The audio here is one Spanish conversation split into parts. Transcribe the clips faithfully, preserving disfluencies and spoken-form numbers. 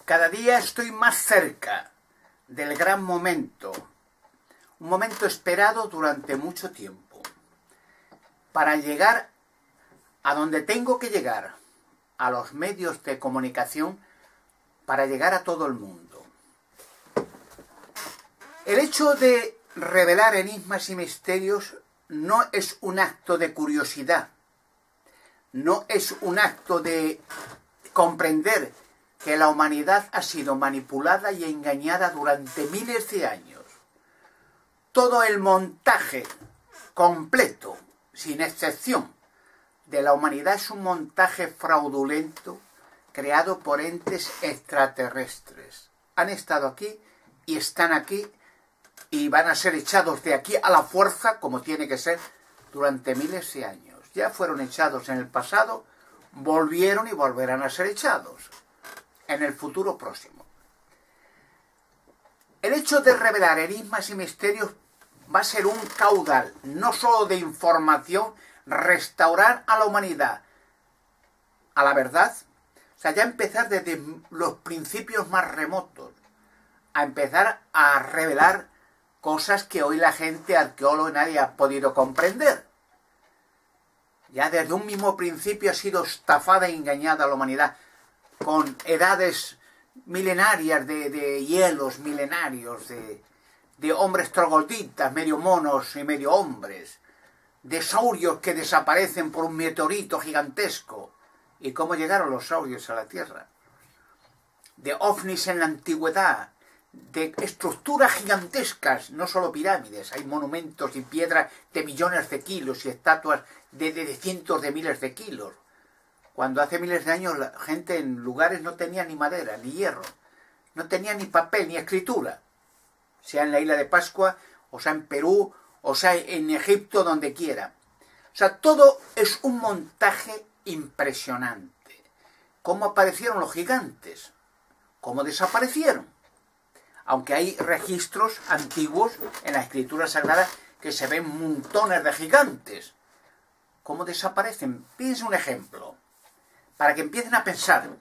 Cada día estoy más cerca del gran momento, un momento esperado durante mucho tiempo, para llegar a donde tengo que llegar, a los medios de comunicación, para llegar a todo el mundo. El hecho de revelar enigmas y misterios no es un acto de curiosidad, no es un acto de comprender que la humanidad ha sido manipulada y engañada durante miles de años. Todo el montaje completo, sin excepción, de la humanidad es un montaje fraudulento creado por entes extraterrestres. Han estado aquí y están aquí y van a ser echados de aquí a la fuerza, como tiene que ser, durante miles de años. Ya fueron echados en el pasado, volvieron y volverán a ser echados en el futuro próximo. El hecho de revelar enigmas y misterios va a ser un caudal, no solo de información, restaurar a la humanidad, a la verdad, o sea, ya empezar desde los principios más remotos, a empezar a revelar cosas que hoy la gente, arqueóloga, nadie ha podido comprender. Ya desde un mismo principio ha sido estafada e engañada a la humanidad, con edades milenarias de, de hielos milenarios, de, de hombres trogloditas, medio monos y medio hombres, de saurios que desaparecen por un meteorito gigantesco. ¿Y cómo llegaron los saurios a la Tierra? De ovnis en la antigüedad, de estructuras gigantescas, no solo pirámides, hay monumentos y piedras de millones de kilos y estatuas de, de, de cientos de miles de kilos. Cuando hace miles de años la gente en lugares no tenía ni madera, ni hierro, no tenía ni papel, ni escritura, sea en la isla de Pascua, o sea en Perú, o sea en Egipto, donde quiera. O sea, todo es un montaje impresionante. ¿Cómo aparecieron los gigantes? ¿Cómo desaparecieron? Aunque hay registros antiguos en la escritura sagrada que se ven montones de gigantes. ¿Cómo desaparecen? Piensa un ejemplo, para que empiecen a pensar.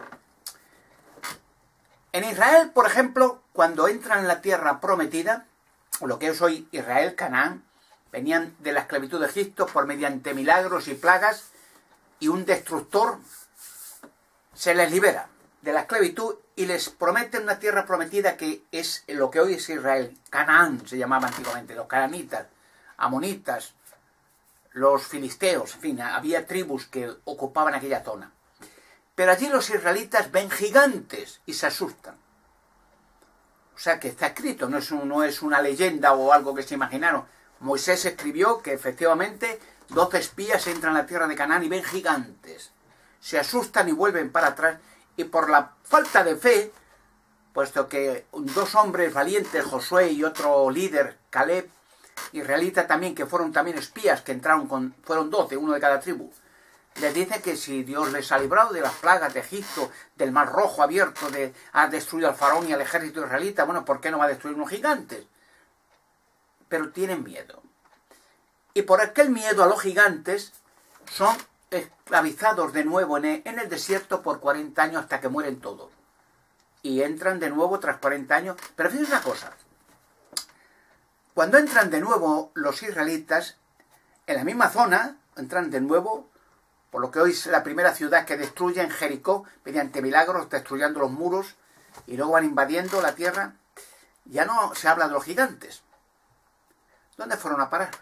En Israel, por ejemplo, cuando entran en la tierra prometida, lo que es hoy Israel, Canaán, venían de la esclavitud de Egipto por mediante milagros y plagas, y un destructor se les libera de la esclavitud y les promete una tierra prometida que es lo que hoy es Israel. Canaán se llamaba antiguamente, los cananitas, amonitas, los filisteos, en fin, había tribus que ocupaban aquella zona. Pero allí los israelitas ven gigantes y se asustan. O sea que está escrito, no es, un, no es una leyenda o algo que se imaginaron. Moisés escribió que efectivamente doce espías entran a la tierra de Canaán y ven gigantes. Se asustan y vuelven para atrás, y por la falta de fe, puesto que dos hombres valientes, Josué y otro líder, Caleb, israelita también, que fueron también espías, que entraron con, fueron doce, uno de cada tribu, les dice que si Dios les ha librado de las plagas de Egipto, del Mar Rojo abierto, de ha destruido al faraón y al ejército israelita, bueno, ¿por qué no va a destruir unos gigantes? Pero tienen miedo. Y por aquel miedo a los gigantes son esclavizados de nuevo en el, en el desierto por cuarenta años hasta que mueren todos. Y entran de nuevo tras cuarenta años. Pero fíjense una cosa. Cuando entran de nuevo los israelitas, en la misma zona, entran de nuevo, por lo que hoy es la primera ciudad que destruyen, Jericó, mediante milagros, destruyendo los muros, y luego van invadiendo la tierra. Ya no se habla de los gigantes. ¿Dónde fueron a parar?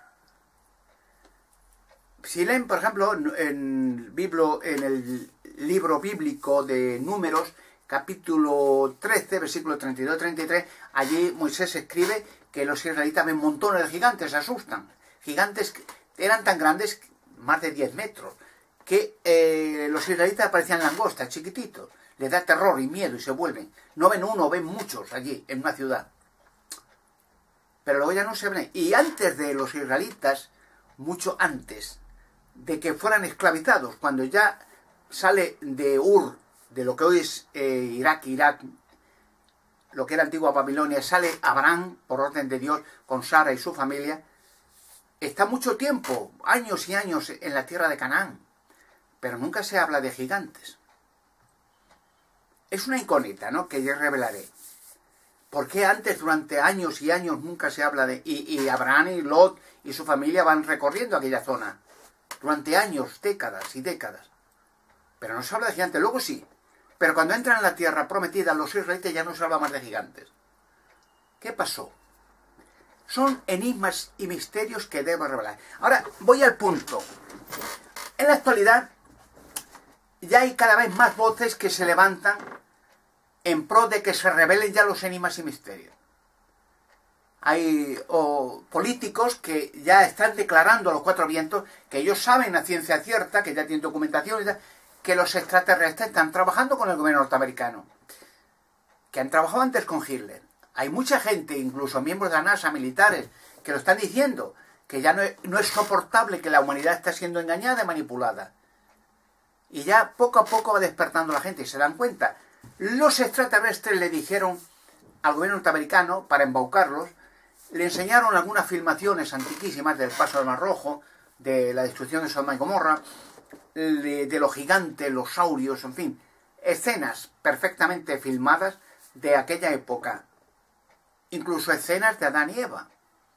Si leen, por ejemplo, en, Biblo, en el libro bíblico de Números, capítulo trece, versículo treinta y dos a treinta y tres, allí Moisés escribe que los israelitas ven montones de gigantes, se asustan. Gigantes que eran tan grandes, más de diez metros, que eh, los israelitas parecían langostas, chiquititos. Les da terror y miedo y se vuelven. No ven uno, ven muchos allí, en una ciudad. Pero luego ya no se ven. Y antes de los israelitas, mucho antes de que fueran esclavizados, cuando ya sale de Ur, de lo que hoy es eh, Irak, Irak, lo que era antigua Babilonia, sale Abraham, por orden de Dios, con Sara y su familia, está mucho tiempo, años y años en la tierra de Canaán, pero nunca se habla de gigantes. es una incógnita, ¿no?, que yo revelaré. ¿Por qué antes, durante años y años, nunca se habla de... Y, y Abraham y Lot y su familia van recorriendo aquella zona. Durante años, décadas y décadas. Pero no se habla de gigantes. Luego sí. Pero cuando entran en la tierra prometida, los israelitas ya no se habla más de gigantes. ¿Qué pasó? Son enigmas y misterios que debo revelar. Ahora, voy al punto. En la actualidad, ya hay cada vez más voces que se levantan en pro de que se revelen ya los enigmas y misterios. Hay o, políticos que ya están declarando a los cuatro vientos que ellos saben a ciencia cierta, que ya tienen documentación, y tal, que los extraterrestres están trabajando con el gobierno norteamericano, que han trabajado antes con Hitler. Hay mucha gente, incluso miembros de la NASA, militares, que lo están diciendo, que ya no es, no es soportable que la humanidad esté siendo engañada y manipulada. Y ya poco a poco va despertando la gente y se dan cuenta. Los extraterrestres le dijeron al gobierno norteamericano, para embaucarlos, le enseñaron algunas filmaciones antiquísimas del paso del Mar Rojo, de la destrucción de Sodoma y Gomorra, de, de los gigantes, los saurios, en fin, escenas perfectamente filmadas de aquella época. Incluso escenas de Adán y Eva.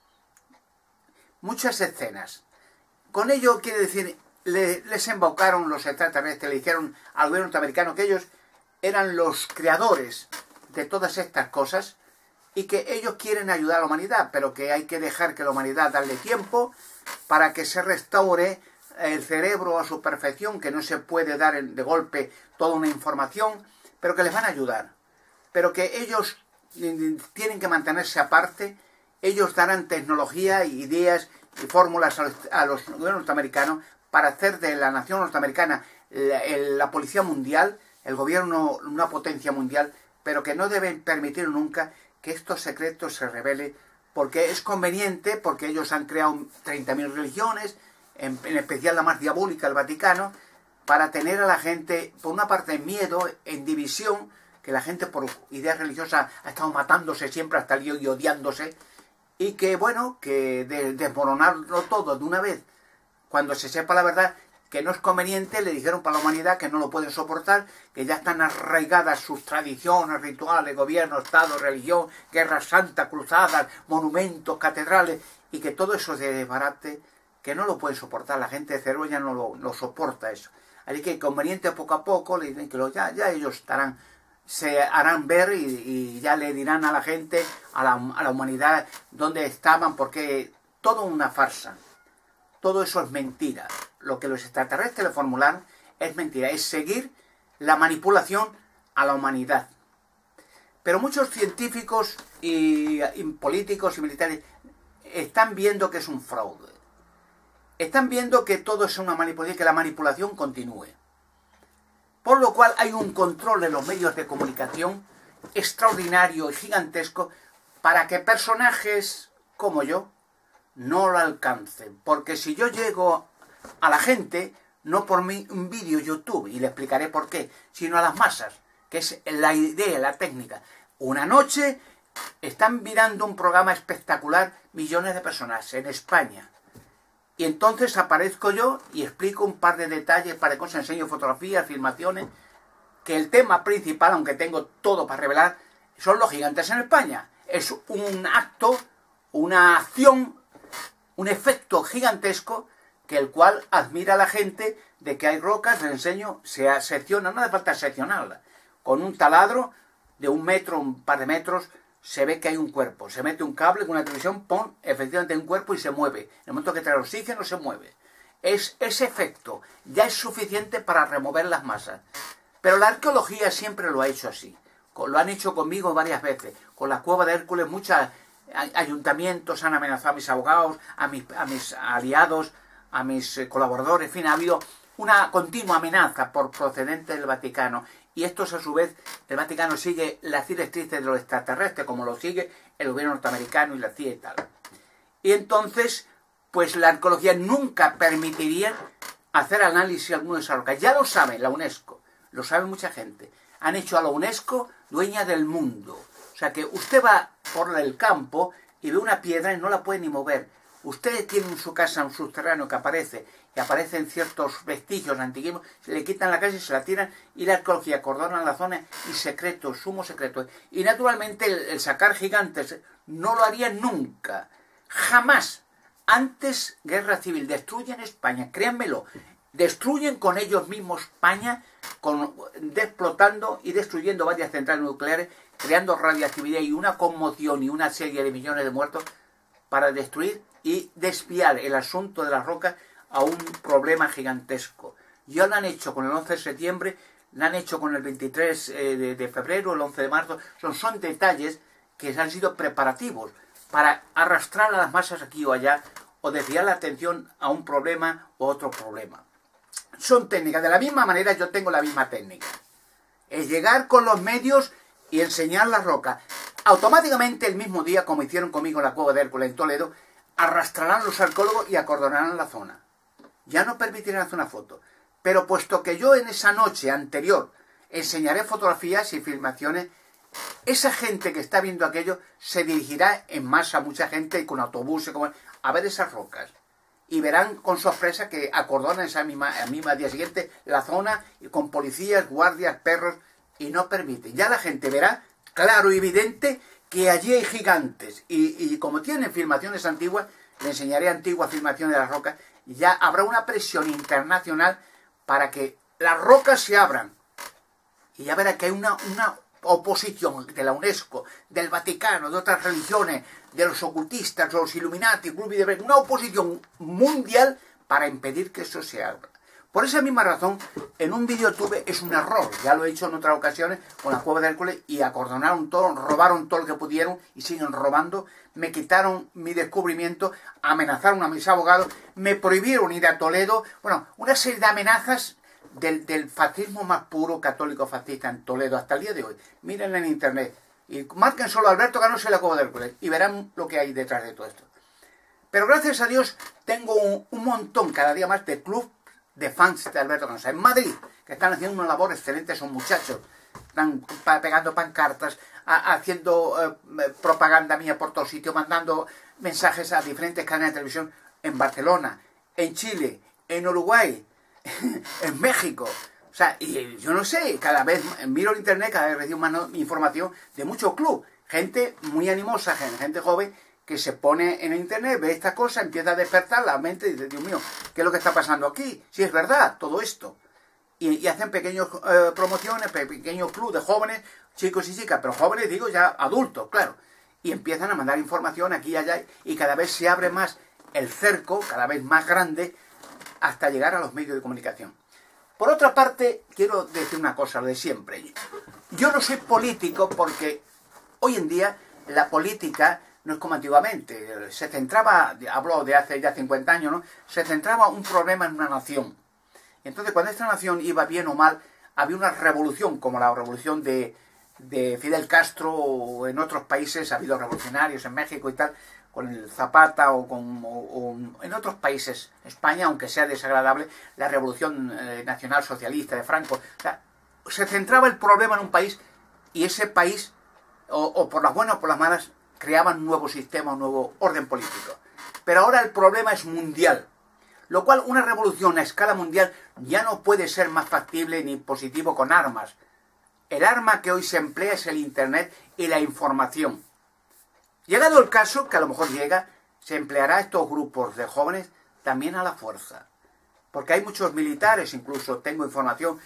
Muchas escenas. Con ello quiere decir, le, les embaucaron los extraterrestres, le dijeron al gobierno norteamericano que ellos eran los creadores de todas estas cosas y que ellos quieren ayudar a la humanidad, pero que hay que dejar que la humanidad darle tiempo para que se restaure el cerebro a su perfección, que no se puede dar de golpe toda una información, pero que les van a ayudar. Pero que ellos tienen que mantenerse aparte, ellos darán tecnología, ideas y fórmulas a los, a los gobiernos norteamericanos para hacer de la nación norteamericana la, la policía mundial, el gobierno, una potencia mundial, pero que no deben permitir nunca que estos secretos se revelen, porque es conveniente, porque ellos han creado treinta mil religiones, en, en especial la más diabólica, el Vaticano, para tener a la gente, por una parte, en miedo, en división, que la gente por ideas religiosas ha estado matándose siempre hasta el día y odiándose, y que, bueno, que de, desmoronarlo todo de una vez, cuando se sepa la verdad, que no es conveniente, le dijeron para la humanidad que no lo pueden soportar, que ya están arraigadas sus tradiciones, rituales, gobierno, Estado, religión, guerras santas, cruzadas, monumentos, catedrales, y que todo eso se desbarate, que no lo pueden soportar, la gente de cerebro ya no lo, lo soporta eso. Así que conveniente poco a poco, le dicen que lo, ya, ya ellos estarán, se harán ver y, y ya le dirán a la gente, a la, a la humanidad, dónde estaban, porque todo una farsa. Todo eso es mentira. Lo que los extraterrestres le formularon es mentira. Es seguir la manipulación a la humanidad. Pero muchos científicos y, y políticos y militares están viendo que es un fraude. Están viendo que todo es una manipulación y que la manipulación continúe. Por lo cual hay un control de los medios de comunicación extraordinario y gigantesco para que personajes como yo no lo alcancen. Porque si yo llego a la gente, no por mi, un vídeo YouTube, y le explicaré por qué, sino a las masas, que es la idea, la técnica. Una noche están mirando un programa espectacular millones de personas en España. Y entonces aparezco yo y explico un par de detalles, un par de cosas, enseño fotografías, filmaciones, que el tema principal, aunque tengo todo para revelar, son los gigantes en España. Es un acto, una acción, un efecto gigantesco que el cual admira a la gente de que hay rocas, le enseño, se secciona, no hace falta seccionarla. Con un taladro de un metro, un par de metros, se ve que hay un cuerpo. Se mete un cable con una televisión, pon, efectivamente hay un cuerpo y se mueve. En el momento que trae oxígeno, se mueve. Es, ese efecto ya es suficiente para remover las masas. Pero la arqueología siempre lo ha hecho así. Lo han hecho conmigo varias veces. Con la cueva de Hércules, muchos ayuntamientos han amenazado a mis abogados, a mis, a mis aliados, a mis colaboradores. En fin, ha habido una continua amenaza por procedente del Vaticano. Y estos, a su vez, el Vaticano sigue las directrices de los extraterrestres, como lo sigue el gobierno norteamericano y la C I A y tal. Y entonces, pues la arqueología nunca permitiría hacer análisis alguno de esas rocas. Ya lo sabe la UNESCO, lo sabe mucha gente. Han hecho a la UNESCO dueña del mundo. O sea que usted va por el campo y ve una piedra y no la puede ni mover. Ustedes tienen en su casa un subterráneo que aparece, y aparecen ciertos vestigios antiguos, se le quitan la casa y se la tiran, y la arqueología acordona la zona, y secreto, sumo secreto. Y naturalmente el, el sacar gigantes no lo harían nunca, jamás. Antes, guerra civil, destruyen España, créanmelo, destruyen con ellos mismos España, con, explotando y destruyendo varias centrales nucleares, creando radioactividad y una conmoción y una serie de millones de muertos para destruir y desviar el asunto de las rocas a un problema gigantesco. Ya lo han hecho con el once de septiembre, lo han hecho con el veintitrés de, de febrero, el once de marzo. Son, son detalles que han sido preparativos para arrastrar a las masas aquí o allá o desviar la atención a un problema o otro problema. Son técnicas. De la misma manera yo tengo la misma técnica. Es llegar con los medios y enseñar las rocas. Automáticamente el mismo día, como hicieron conmigo en la Cueva de Hércules en Toledo, arrastrarán los arqueólogos y acordonarán la zona. Ya no permitirán hacer una foto. Pero puesto que yo en esa noche anterior enseñaré fotografías y filmaciones, esa gente que está viendo aquello se dirigirá en masa, mucha gente, con autobuses, como, a ver esas rocas. Y verán con sorpresa que acordonan esa misma, el mismo día siguiente la zona con policías, guardias, perros, y no permiten. Ya la gente verá claro y evidente que allí hay gigantes. Y, y como tienen filmaciones antiguas, le enseñaré antiguas filmaciones de las rocas, y ya habrá una presión internacional para que las rocas se abran. Y ya verá que hay una, una oposición de la UNESCO, del Vaticano, de otras religiones, de los ocultistas, de los Illuminati, una oposición mundial para impedir que eso se abra. Por esa misma razón, en un vídeo tuve, es un error, ya lo he hecho en otras ocasiones con la Cueva de Hércules, y acordonaron todo, robaron todo lo que pudieron y siguen robando, me quitaron mi descubrimiento, amenazaron a mis abogados, me prohibieron ir a Toledo, bueno, una serie de amenazas del, del fascismo más puro, católico fascista en Toledo hasta el día de hoy. Miren en internet y marquen solo Alberto Canosa y la Cueva de Hércules y verán lo que hay detrás de todo esto. Pero gracias a Dios tengo un, un montón cada día más de club de fans de Alberto Canosa en Madrid, que están haciendo una labor excelente, son muchachos, están pegando pancartas, a, haciendo eh, propaganda mía por todos sitios, mandando mensajes a diferentes canales de televisión en Barcelona, en Chile, en Uruguay, en México. O sea, y yo no sé, cada vez miro el internet, cada vez recibo más no, información de muchos clubes, gente muy animosa, gente, gente joven, que se pone en el internet, ve esta cosa, empieza a despertar la mente y dice, Dios mío, ¿qué es lo que está pasando aquí? Si es verdad, todo esto. Y, y hacen pequeñas eh, promociones, pequeños clubes de jóvenes, chicos y chicas, pero jóvenes digo ya adultos, claro. Y empiezan a mandar información aquí y allá, y cada vez se abre más el cerco, cada vez más grande, hasta llegar a los medios de comunicación. Por otra parte, quiero decir una cosa, lo de siempre. Yo no soy político porque hoy en día la política no es como antiguamente. Se centraba, hablo de hace ya cincuenta años, ¿no? Se centraba un problema en una nación. Entonces, cuando esta nación iba bien o mal, había una revolución, como la revolución de, de Fidel Castro, o en otros países, ha habido revolucionarios en México y tal, con el Zapata, o, con, o, o en otros países, España, aunque sea desagradable, la revolución eh, nacional socialista de Franco. O sea, se centraba el problema en un país, y ese país, o, o por las buenas o por las malas, creaban un nuevo sistema, un nuevo orden político. Pero ahora el problema es mundial, lo cual una revolución a escala mundial ya no puede ser más factible ni positivo con armas. El arma que hoy se emplea es el internet y la información. Llegado el caso, que a lo mejor llega, se empleará a estos grupos de jóvenes también a la fuerza. Porque hay muchos militares, incluso tengo información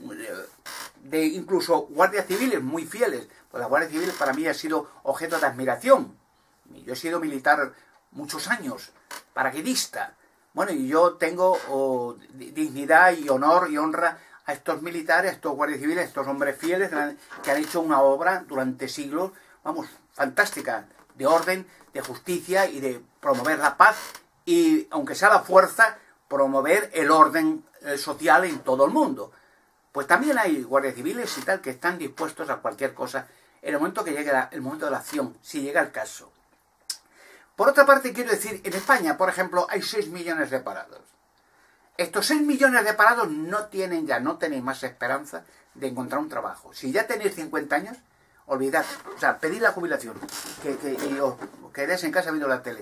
de incluso guardias civiles muy fieles. Pues la Guardia Civil para mí ha sido objeto de admiración. Yo he sido militar muchos años, paracaidista. Bueno, y yo tengo oh, dignidad y honor y honra a estos militares, a estos guardias civiles, a estos hombres fieles que han hecho una obra durante siglos, vamos, fantástica, de orden, de justicia y de promover la paz y, aunque sea la fuerza, promover el orden eh, social en todo el mundo. Pues también hay guardias civiles y tal que están dispuestos a cualquier cosa en el momento que llegue la, el momento de la acción, si llega el caso. Por otra parte, quiero decir, en España, por ejemplo, hay seis millones de parados. Estos seis millones de parados no tienen ya, no tenéis más esperanza de encontrar un trabajo. Si ya tenéis cincuenta años, olvidad, o sea, pedid la jubilación, que, que y os quedéis en casa viendo la tele.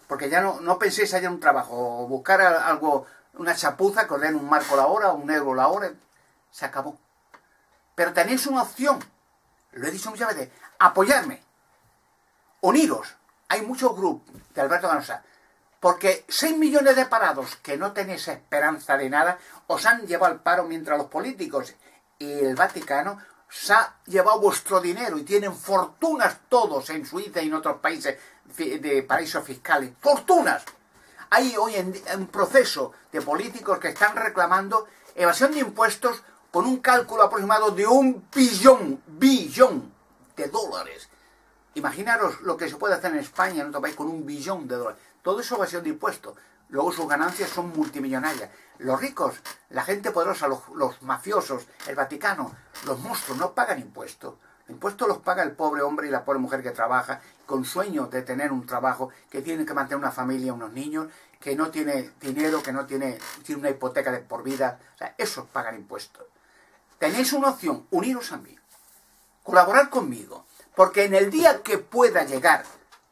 porque ya no, no penséis hallar un trabajo, o buscar algo, una chapuza que os den un marco la hora, o un euro la hora, se acabó. Pero tenéis una opción, lo he dicho muchas veces, apoyarme, uniros. Hay muchos grupos de Alberto Ganosa, porque seis millones de parados que no tenéis esperanza de nada, os han llevado al paro mientras los políticos y el Vaticano os ha llevado vuestro dinero y tienen fortunas todos en Suiza y en otros países de paraísos fiscales. ¡Fortunas! Hay hoy en día un proceso de políticos que están reclamando evasión de impuestos con un cálculo aproximado de un billón, billón de dólares. Imaginaros lo que se puede hacer en España, en otro país, con un billón de dólares. Todo eso evasión de impuestos. Luego sus ganancias son multimillonarias. Los ricos, la gente poderosa, los, los mafiosos, el Vaticano, los monstruos, no pagan impuestos. Los impuestos los paga el pobre hombre y la pobre mujer que trabaja, con sueño de tener un trabajo, que tiene que mantener una familia, unos niños, que no tiene dinero, que no tiene, tiene una hipoteca de por vida. O sea, esos pagan impuestos. Tenéis una opción, uniros a mí, colaborar conmigo, porque en el día que pueda llegar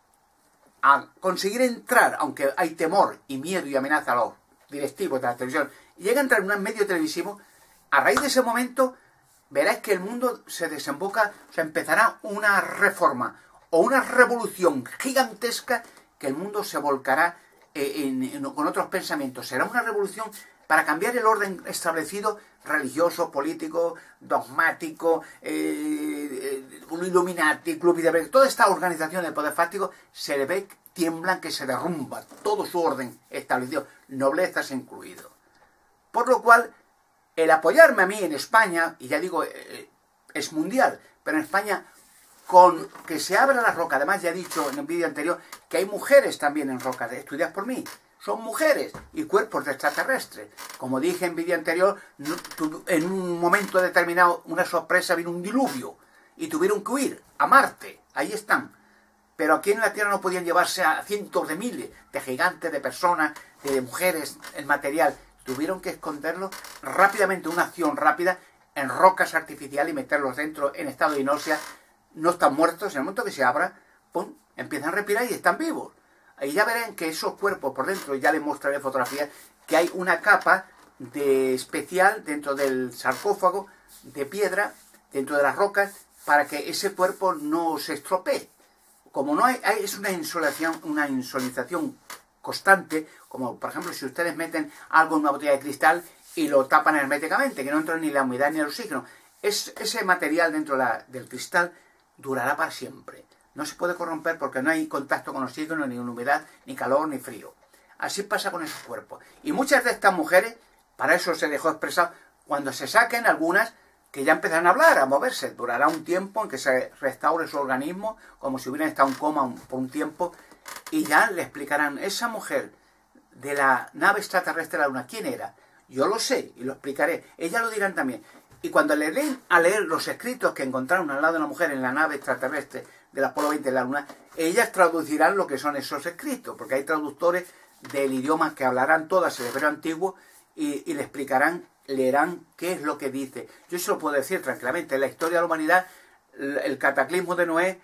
a conseguir entrar, aunque hay temor y miedo y amenaza a los directivos de la televisión, y llega a entrar en un medio televisivo, a raíz de ese momento verás que el mundo se desemboca, o sea, empezará una reforma o una revolución gigantesca, que el mundo se volcará en, en, con otros pensamientos. Será una revolución para cambiar el orden establecido, religioso, político, dogmático, eh, eh, Illuminati, Club de toda esta organización de poder fáctico, se le ve, tiemblan, que se derrumba todo su orden establecido, noblezas incluido. Por lo cual, el apoyarme a mí en España, y ya digo, eh, es mundial, pero en España, con que se abra la roca, además ya he dicho en el vídeo anterior, que hay mujeres también en roca, estudiadas por mí, son mujeres y cuerpos de extraterrestres. Como dije en vídeo anterior, en un momento determinado, una sorpresa, vino un diluvio y tuvieron que huir a Marte. Ahí están. Pero aquí en la Tierra no podían llevarse a cientos de miles de gigantes, de personas, de mujeres, el material. Tuvieron que esconderlo rápidamente, una acción rápida, en rocas artificiales y meterlos dentro en estado de hipnosis. No están muertos, en el momento que se abra, ¡pum!, empiezan a respirar y están vivos. Y ya verán que esos cuerpos por dentro, ya les mostraré fotografías, que hay una capa de especial dentro del sarcófago de piedra, dentro de las rocas, para que ese cuerpo no se estropee. Como no hay, hay es una insolación, una insolización constante, como por ejemplo si ustedes meten algo en una botella de cristal y lo tapan herméticamente, que no entra ni la humedad ni el oxígeno, es, ese material dentro de la, del cristal durará para siempre. No se puede corromper porque no hay contacto con oxígeno, ni humedad, ni calor, ni frío. Así pasa con esos cuerpos. Y muchas de estas mujeres, para eso se dejó expresado, cuando se saquen algunas, que ya empezarán a hablar, a moverse. Durará un tiempo en que se restaure su organismo, como si hubieran estado en coma un, por un tiempo, y ya le explicarán, esa mujer de la nave extraterrestre de la Luna, ¿quién era? Yo lo sé, y lo explicaré. Ellas lo dirán también. Y cuando le den a leer los escritos que encontraron al lado de una mujer en la nave extraterrestre del Apolo veinte de la Luna, ellas traducirán lo que son esos escritos, porque hay traductores del idioma que hablarán todas el hebreo antiguo y, y le explicarán, leerán qué es lo que dice. Yo eso lo puedo decir tranquilamente. En la historia de la humanidad, el cataclismo de Noé,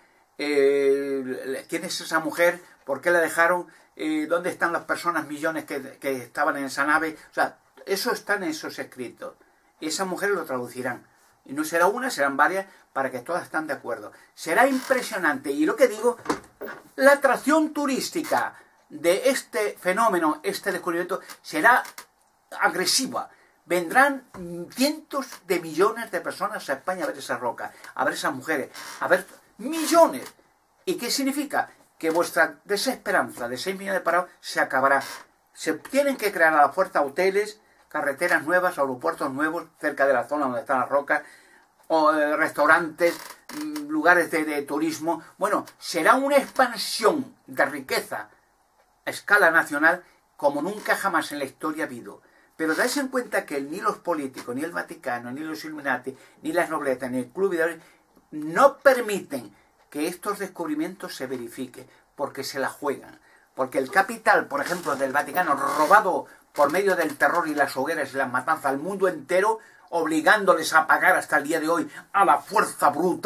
eh, quién es esa mujer, por qué la dejaron, eh, dónde están las personas, millones que, que estaban en esa nave, o sea, eso está en esos escritos. Y esas mujeres lo traducirán. Y no será una, serán varias, para que todas estén de acuerdo. Será impresionante. Y lo que digo, la atracción turística de este fenómeno, este descubrimiento, será agresiva. Vendrán cientos de millones de personas a España a ver esa roca, a ver esas mujeres, a ver millones. ¿Y qué significa? Que vuestra desesperanza de seis millones de parados se acabará. Se tienen que crear a la fuerza hoteles, carreteras nuevas, aeropuertos nuevos cerca de la zona donde están las rocas, o eh, restaurantes, lugares de, de turismo. Bueno, será una expansión de riqueza a escala nacional como nunca jamás en la historia ha habido. Pero dais en cuenta que ni los políticos, ni el Vaticano, ni los Illuminati, ni las nobletas, ni el Club de no permiten que estos descubrimientos se verifiquen, porque se la juegan. Porque el capital, por ejemplo, del Vaticano, robado por medio del terror y las hogueras y las matanzas al mundo entero, obligándoles a pagar hasta el día de hoy a la fuerza bruta,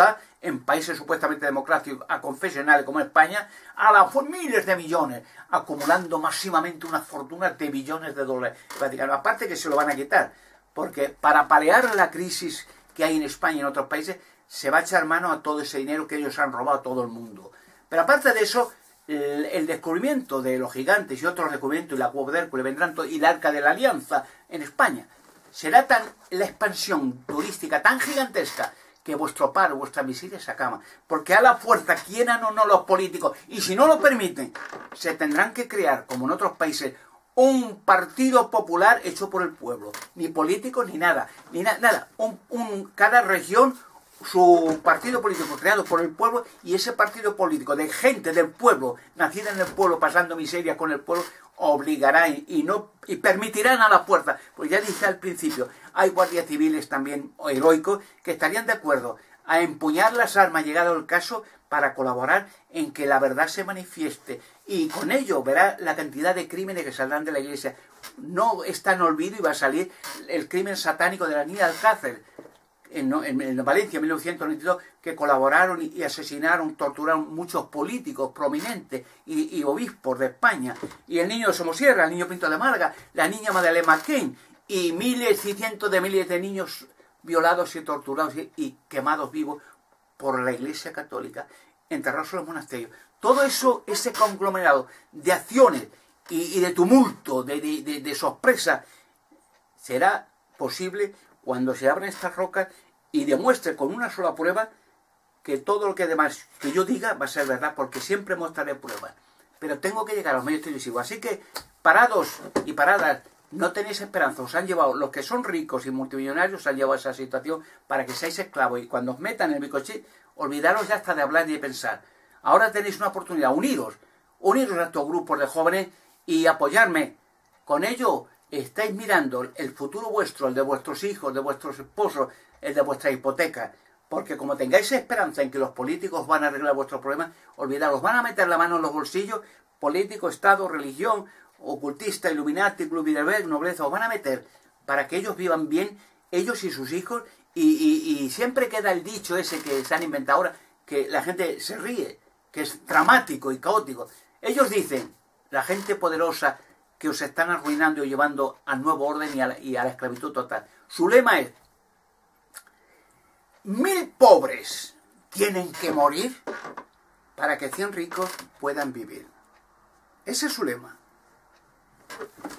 en países supuestamente democráticos, a confesionales como España, a las miles de millones, acumulando máximamente unas fortunas de billones de dólares. Aparte que se lo van a quitar, porque para paliar la crisis que hay en España y en otros países, se va a echar mano a todo ese dinero que ellos han robado a todo el mundo. Pero aparte de eso, el, el descubrimiento de los gigantes y otros descubrimientos, y la cueva de Hércules vendrán, y el Arca de la Alianza en España, será tan la expansión turística tan gigantesca que vuestro paro, vuestras misiles se acaban. Porque a la fuerza, quieran o no los políticos, y si no lo permiten, se tendrán que crear, como en otros países, un partido popular hecho por el pueblo. Ni políticos ni nada. Ni na nada. Un, un, cada región, su partido político creado por el pueblo, y ese partido político de gente del pueblo, nacida en el pueblo, pasando miseria con el pueblo, obligará y, y no y permitirán a la fuerza. Pues ya dije al principio, hay guardias civiles también heroicos que estarían de acuerdo a empuñar las armas llegado el caso para colaborar en que la verdad se manifieste, y con ello verá la cantidad de crímenes que saldrán de la Iglesia. No está en olvido y va a salir el crimen satánico de la niña Alcácer en, en, en Valencia en mil novecientos noventa y dos, que colaboraron y, y asesinaron, torturaron muchos políticos prominentes y, y obispos de España, y el niño de Somosierra, el niño Pinto de Málaga, la niña Madeleine McCain, y miles y cientos de miles de niños violados y torturados y, y quemados vivos por la Iglesia Católica, enterrados en los monasterios. Todo eso, ese conglomerado de acciones y, y de tumulto, de, de, de, de sorpresa, será posible cuando se abran estas rocas y demuestre con una sola prueba que todo lo que demás que yo diga va a ser verdad, porque siempre mostraré pruebas. Pero tengo que llegar a los medios televisivos. Así que, parados y paradas, no tenéis esperanza. Os han llevado, los que son ricos y multimillonarios, os han llevado a esa situación para que seáis esclavos. Y cuando os metan en el microchip, olvidaros ya hasta de hablar y de pensar. Ahora tenéis una oportunidad. Uniros. Uniros a estos grupos de jóvenes y apoyarme. Con ello estáis mirando el futuro vuestro, el de vuestros hijos, de vuestros esposos, el de vuestra hipoteca. Porque como tengáis esperanza en que los políticos van a arreglar vuestros problemas, olvidaros, van a meter la mano en los bolsillos, político, Estado, religión, ocultista, Illuminati, Club Bilderberg, nobleza, os van a meter para que ellos vivan bien, ellos y sus hijos, y, y, y siempre queda el dicho ese que se han inventado ahora, que la gente se ríe, que es dramático y caótico. Ellos dicen, la gente poderosa, que os están arruinando y llevando al nuevo orden y a la, y a la esclavitud total. Su lema es, mil pobres tienen que morir para que cien ricos puedan vivir. Ese es su lema.